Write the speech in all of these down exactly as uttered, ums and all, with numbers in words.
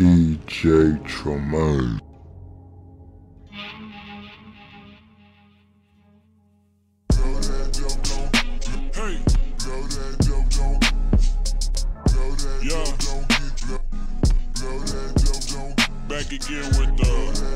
D J Tremaine. Hey. Yeah. Back again with the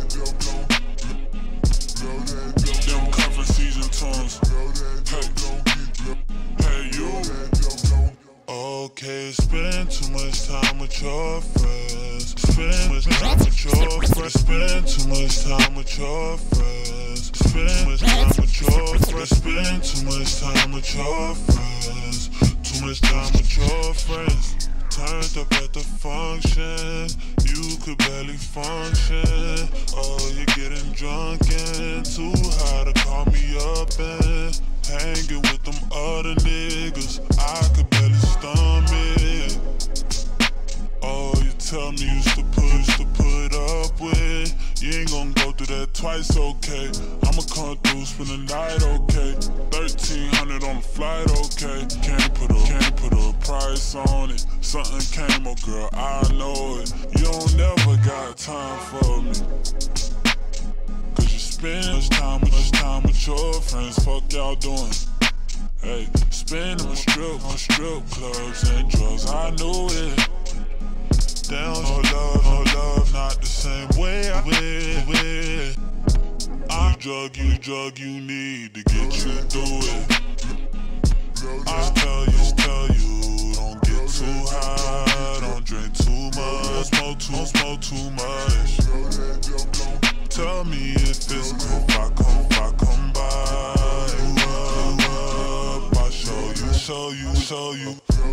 them cover season tones. Hey. Hey you. Okay, spend too much time with your friends. Spend too much time with your friends. Spend too much time with your friends. Spend too much time with your friends. Spend too much time with your friends. Too much time with your friends. Turned up at the function, you could barely function. Oh, you're getting drunk and too high to call me up and hanging with them other niggas. I could barely stomach. Oh, you tell me you used to put, used to put up with. You ain't gon' go through that twice, okay? I'ma come through, spend the night, okay? Thirteen hundred on the flight, okay? Can't put a, can't put a price on it. Something came, oh girl, I know it. You don't never got time for me. Cause you spend much time, much time with your friends. Fuck y'all doing? Hey, spend on strip, on strip clubs and drugs, I knew it. Down, no love, no love, not the same way I wish. I drug you, drug you need to get you through it. I tell you, tell you, don't get too high, don't drink too much, smoke too, smoke too much. Tell me if it's cool, if I come, if I come by. You up, I show you, show you, show you.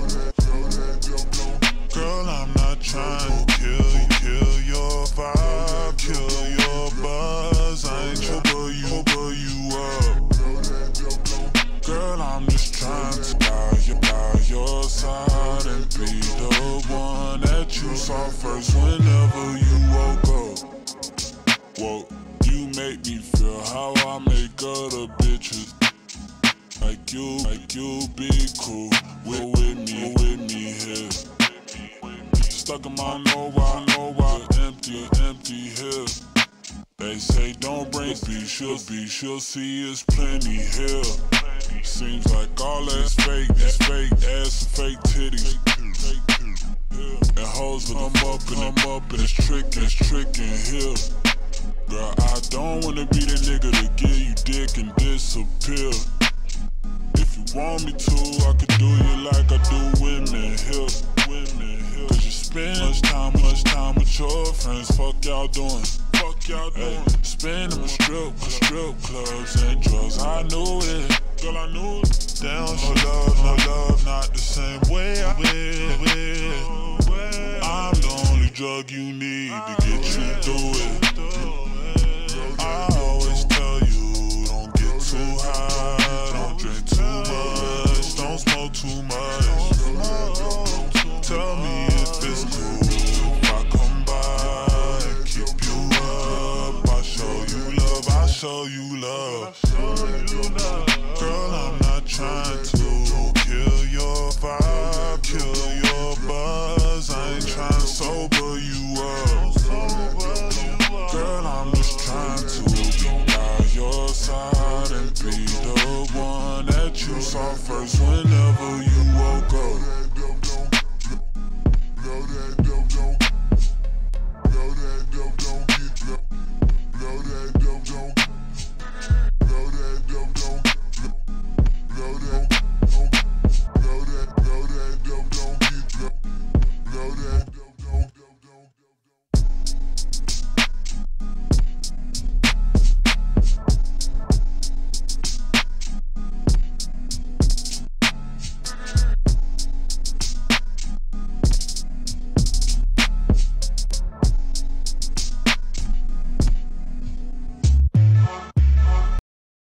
Girl, I'm not trying to kill you, kill your vibe, kill your buzz. I ain't trouble you, but you up. Girl, I'm just trying to die, you by your side and be the one that you saw first whenever you woke up. Whoa, you make me feel how I make other bitches. Like you, like you be cool with, with me, with me here. Stuck in my know why, know why, empty, empty here. They say don't bring be, she'll be, she'll see it's plenty here. Seems like all that's fake, that's fake, ass and fake titties. And hoes with them up and them up and it's trickin', it's trickin' here. Girl, I don't wanna be the nigga to give you dick and disappear. If you want me to, I could do you like I do women here, women here. Cause you spend much time, much time with your friends. Fuck y'all doing? Fuck y'all doing? Hey, spend them strip, strip clubs and drugs. I knew it, girl, I knew it. Down, no love, no love, not the same way I wish. I'm the only drug you need to get you through it. I always tell you, don't get too high, don't drink too much, don't smoke too much. Tell me if it's cool if I come by and keep you up. I show you love, I show you love.